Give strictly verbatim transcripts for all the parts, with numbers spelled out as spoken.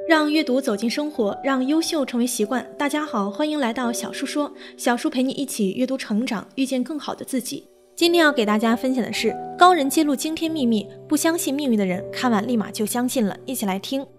让阅读走进生活，让优秀成为习惯。大家好，欢迎来到小树说，小树陪你一起阅读成长，遇见更好的自己。今天要给大家分享的是高人揭露惊天秘密，不相信命运的人看完立马就相信了，一起来听。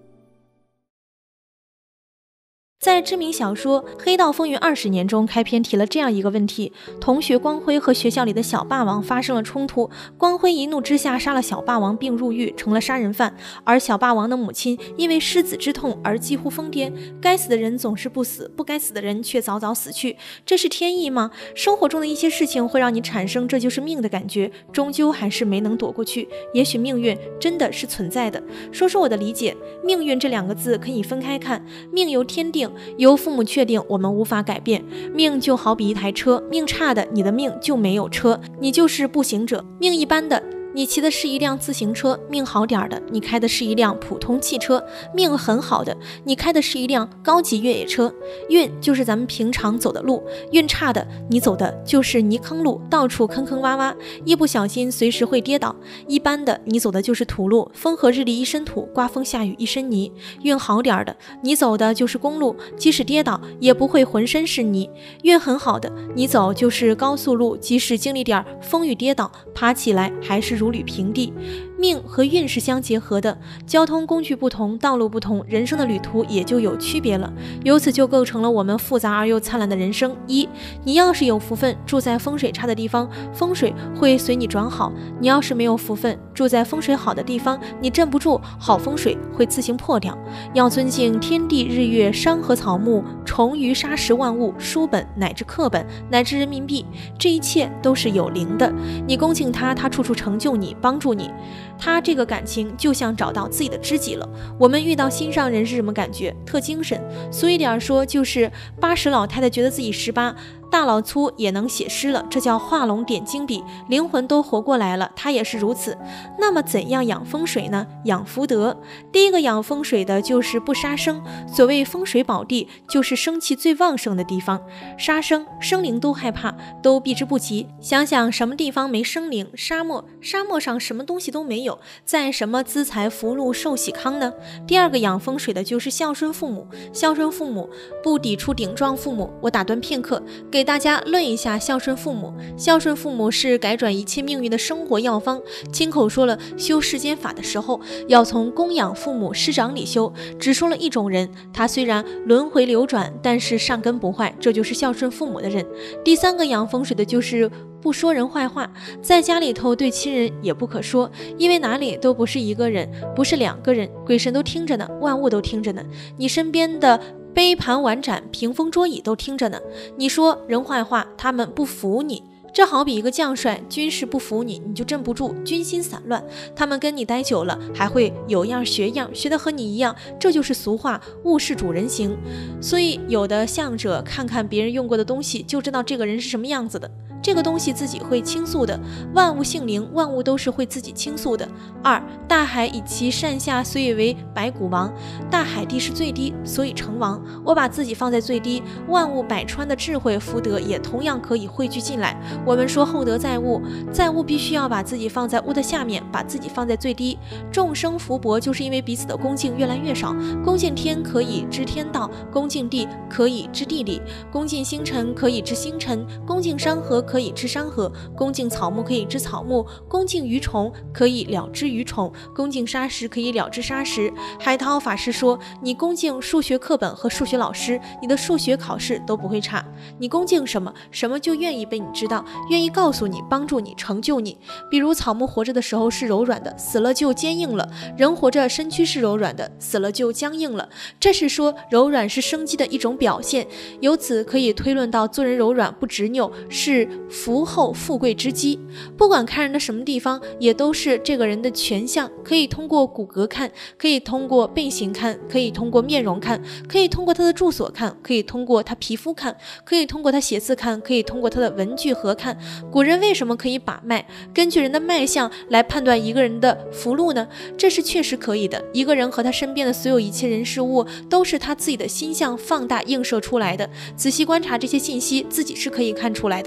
在知名小说《黑道风云二十年》中，开篇提了这样一个问题：同学光辉和学校里的小霸王发生了冲突，光辉一怒之下杀了小霸王并入狱，成了杀人犯，而小霸王的母亲因为失子之痛而几乎疯癫。该死的人总是不死，不该死的人却早早死去，这是天意吗？生活中的一些事情会让你产生这就是命的感觉，终究还是没能躲过去。也许命运真的是存在的。说说我的理解，命运这两个字可以分开看，命由天定，由父母确定，我们无法改变。命就好比一台车，命差的，你的命就没有车，你就是步行者；命一般的，你骑的是一辆自行车；命好点的，你开的是一辆普通汽车；命很好的，你开的是一辆高级越野车。运就是咱们平常走的路，运差的，你走的就是泥坑路，到处坑坑洼洼，一不小心随时会跌倒；一般的，你走的就是土路，风和日丽一身土，刮风下雨一身泥。运好点的，你走的就是公路，即使跌倒也不会浑身是泥；运很好的，你走就是高速路，即使经历点风雨跌倒，爬起来还是如履平地。命和运是相结合的，交通工具不同，道路不同，人生的旅途也就有区别了，由此就构成了我们复杂而又灿烂的人生。一，你要是有福分，住在风水差的地方，风水会随你转好；你要是没有福分，住在风水好的地方，你镇不住，好风水会自行破掉。要尊敬天地日月山河草木虫鱼沙石万物，书本乃至课本乃至人民币，这一切都是有灵的，你恭敬它，它处处成就你，帮助你。他这个感情就像找到自己的知己了。我们遇到心上人是什么感觉？特精神。俗一点说，就是八十老太太觉得自己十八，大老粗也能写诗了，这叫画龙点睛笔，灵魂都活过来了，他也是如此。那么怎样养风水呢？养福德。第一个养风水的就是不杀生。所谓风水宝地，就是生气最旺盛的地方，杀生生灵都害怕，都避之不及。想想什么地方没生灵？沙漠，沙漠上什么东西都没有，在什么资财福禄寿喜康呢？第二个养风水的就是孝顺父母。孝顺父母不抵触顶撞父母。我打断片刻，给大家论一下孝顺父母。孝顺父母是改转一切命运的生活药方。亲口说了修世间法的时候，要从供养父母师长里修，只说了一种人，他虽然轮回流转，但是善根不坏，这就是孝顺父母的人。第三个养风水的就是不说人坏话。在家里头对亲人也不可说，因为哪里都不是一个人，不是两个人，鬼神都听着呢，万物都听着呢，你身边的杯盘碗盏屏风桌椅都听着呢。你说人坏话，他们不服你，这好比一个将帅，军事不服你，你就镇不住，军心散乱。他们跟你待久了，还会有样学样，学得和你一样，这就是俗话，物是主人行。所以有的相者看看别人用过的东西，就知道这个人是什么样子的，这个东西自己会倾诉的。万物性灵，万物都是会自己倾诉的。二，大海以其善下，所以为百谷王。大海地是最低，所以成王。我把自己放在最低，万物百川的智慧福德也同样可以汇聚进来。我们说厚德载物，载物必须要把自己放在物的下面，把自己放在最低。众生福薄，就是因为彼此的恭敬越来越少。恭敬天可以知天道，恭敬地可以知地理，恭敬星辰可以知星辰，恭敬山河可以知山河，恭敬草木可以知草木，恭敬鱼虫可以了知鱼虫，恭敬沙石可以了知沙石。海涛法师说，你恭敬数学课本和数学老师，你的数学考试都不会差。你恭敬什么，什么就愿意被你知道，愿意告诉你，帮助你，成就你。比如草木活着的时候是柔软的，死了就坚硬了；人活着身躯是柔软的，死了就僵硬了。这是说柔软是生机的一种表现，由此可以推论到做人柔软不执拗是福厚富贵之基。不管看人的什么地方，也都是这个人的全相，可以通过骨骼看，可以通过背形看，可以通过面容看，可以通过他的住所看，可以通过他皮肤看，可以通过他写字看，可以通过他的文具盒看。古人为什么可以把脉，根据人的脉象来判断一个人的福禄呢？这是确实可以的。一个人和他身边的所有一切人事物，都是他自己的心象放大映射出来的。仔细观察这些信息，自己是可以看出来的。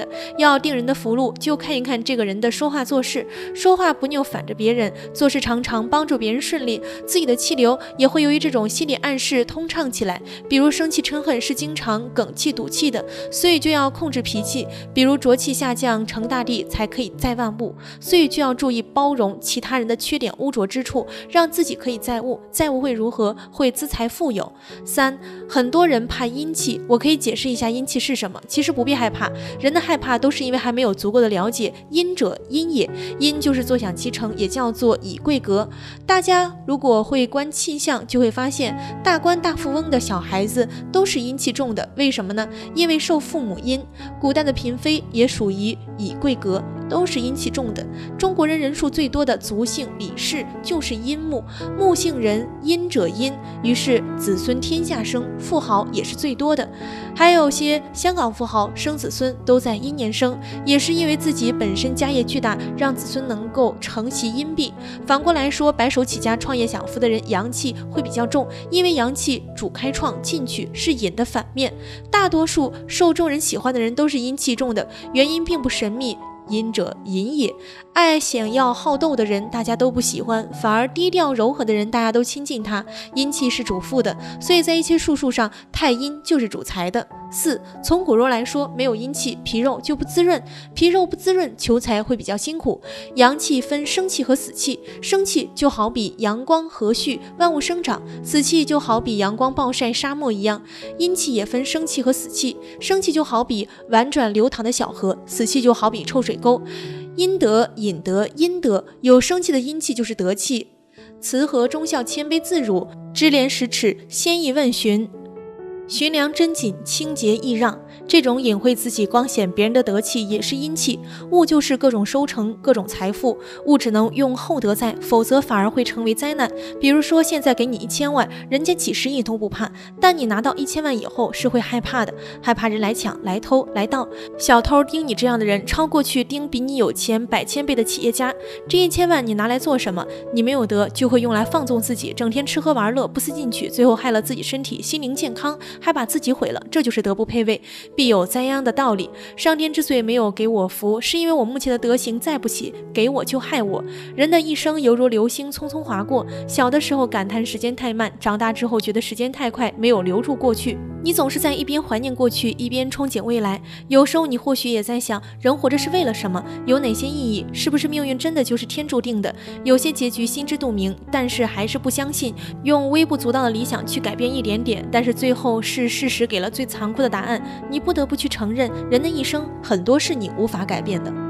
要定人的福禄，就看一看这个人的说话做事，说话不拗反着别人，做事常常帮助别人顺利，自己的气流也会由于这种心理暗示通畅起来。比如生气嗔恨是经常梗气赌气的，所以就要控制脾气。比如浊气下降成大地，才可以载万物，所以就要注意包容其他人的缺点污浊之处，让自己可以载物，载物会如何？会资财富有。三，很多人怕阴气，我可以解释一下阴气是什么。其实不必害怕，人的害怕都是因为还没有足够的了解。阴者阴也，阴就是坐享其成，也叫做以贵格。大家如果会观气象，就会发现大官大富翁的小孩子都是阴气重的。为什么呢？因为受父母阴。古代的嫔妃也属于以贵格，都是阴气重的。中国人人数最多的族姓李氏就是阴木，木姓人阴者阴，于是子孙天下生，富豪也是最多的。还有些香港富豪生子孙都在阴年生，也是因为自己本身家业巨大，让子孙能够承袭阴币。反过来说，白手起家创业享福的人阳气会比较重，因为阳气主开创进取，是隐的反面。大多数受众人喜欢的人都是阴气重的，原因并不神秘。阴者隐也，爱想要好斗的人大家都不喜欢，反而低调柔和的人大家都亲近他。阴气是主富的，所以在一些术数上，太阴就是主财的。四，从骨肉来说，没有阴气，皮肉就不滋润，皮肉不滋润，求财会比较辛苦。阳气分生气和死气，生气就好比阳光和煦，万物生长；死气就好比阳光暴晒，沙漠一样。阴气也分生气和死气，生气就好比婉转流淌的小河，死气就好比臭水沟。阴德、隐德、阴德，有生气的阴气就是德气。慈和忠孝谦卑自辱，知廉识耻，先意问询，寻良贞谨，清洁易让。这种隐晦自己光显别人的德气也是阴气。物就是各种收成，各种财富，物只能用厚德载，否则反而会成为灾难。比如说现在给你一千万，人家几十亿都不怕，但你拿到一千万以后是会害怕的，害怕人来抢、来偷、来盗。小偷盯你这样的人，超过去盯比你有钱百千倍的企业家。这一千万你拿来做什么？你没有德，就会用来放纵自己，整天吃喝玩乐，不思进取，最后害了自己身体、心灵健康，还把自己毁了。这就是德不配位，必有灾殃的道理。上天之所以没有给我福，是因为我目前的德行载不起，给我就害我。人的一生犹如流星匆匆划过，小的时候感叹时间太慢，长大之后觉得时间太快，没有留住过去。你总是在一边怀念过去，一边憧憬未来。有时候你或许也在想，人活着是为了什么？有哪些意义？是不是命运真的就是天注定的？有些结局心知肚明，但是还是不相信。用微不足道的理想去改变一点点，但是最后是事实给了最残酷的答案。你不得不去承认，人的一生很多是你无法改变的。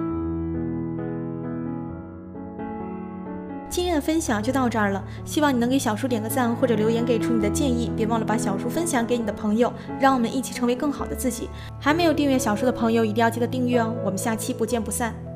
今天的分享就到这儿了，希望你能给小叔点个赞或者留言给出你的建议，别忘了把小叔分享给你的朋友，让我们一起成为更好的自己。还没有订阅小叔的朋友一定要记得订阅哦，我们下期不见不散。